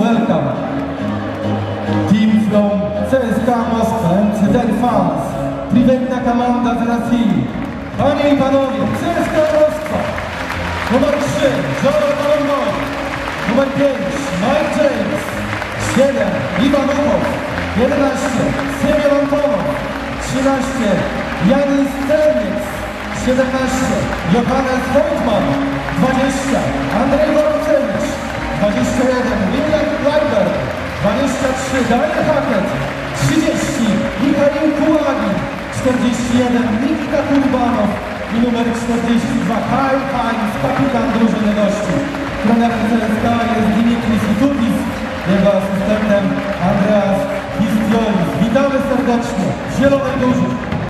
welcome. Team from CSKA Moskwa and their fans. Prywatna komanda z Rosji. Panie i panowie, CSKA Moskwa. Numer 3, Jonathan Moy. Numer 5, Mike James. 7, Iwan Uchow. 11, Semyon Antonow. 13, Jan Sterniec. 17, Johannes Voigtman. 20, Andrzej Borowczewicz. 21, William Kleiber. 23, Daniel Hackett. 30, Michał Kułagi. 41, Nikita Kurbanow. I numer 42, Kyle Heinz, kapitan drużyny gości. Trenerem CSKA jest Dimitris Itutis, jego asystentem Andreas Histiolis. Witamy serdecznie w Zielonej Górze.